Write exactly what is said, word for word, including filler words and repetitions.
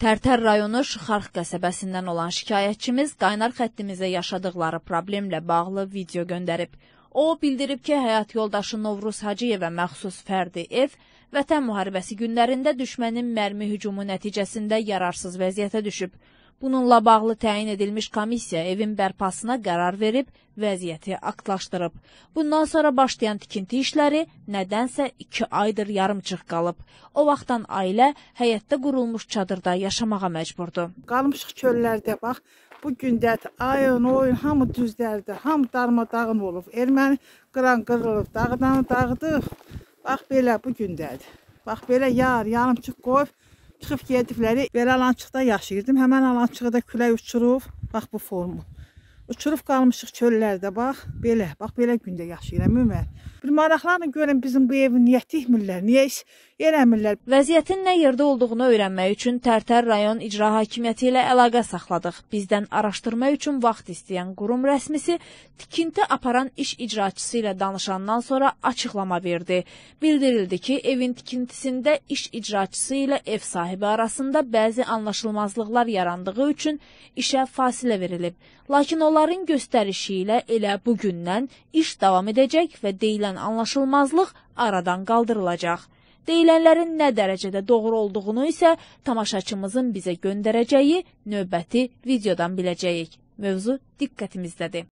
Tərtər rayonu Şıxarx qəsəbəsindən olan şikayətçimiz qaynar xəttimizə yaşadıkları problemlə bağlı video göndərib. O, bildirib ki, həyat yoldaşı Novruz Hacıyevə məxsus fərdi ev, Vətən müharibəsi günlərində düşmənin mərmi hücumu nəticəsində yararsız vəziyyətə düşüb. Bununla bağlı təyin edilmiş komissiya evin bərpasına qərar verib, vəziyyəti aktlaşdırıb. Bundan sonra başlayan tikinti işləri nədənsə iki aydır yarımçıq qalıb. O vaxtdan ailə həyətdə qurulmuş çadırda yaşamağa məcburdur. Qalmışıq çöllərdə, bax, bu gündə ayın, oyun, hamı düzlərdə, hamı darmadağın olub. Erməni qıran qırılıb, dağdan dağıdıb, bax belə bu gündədir. Bax belə yar, yarımçıq qoyub, çıxıb gedibləri, belə alançıqda yaşayırdım. Həmən alançıqda külək uçurub, bax bu formu. Uçurub qalmışıq çöllərdə, bax, belə, bax belə gündə yaşayıram ümər. Bir maraqlarını görün bizim bu evi niyə tikmirlər, niyə iş eləmirlər. Vəziyyətin nə yerdə olduğunu öyrənmək üçün Tərtər rayon icra hakimiyyəti ilə əlaqə saxladıq. Bizdən araşdırma üçün vaxt istəyən qurum rəsmisi tikinti aparan iş icraçısı ilə danışandan sonra açıqlama verdi. Bildirildi ki, evin tikintisində iş icraçısı ilə ev sahibi arasında bəzi anlaşılmazlıqlar yarandığı üçün işə fasilə verilib. Lakin onların göstərişi ilə elə bugündən iş davam edəcək və deyilən anlaşılmazlıq aradan qaldırılacaq. Deyilənlərin nə dərəcədə doğru olduğunu isə tamaşaçımızın bizə göndərəcəyi növbəti videodan biləcəyik. Mövzu diqqətimizdədir.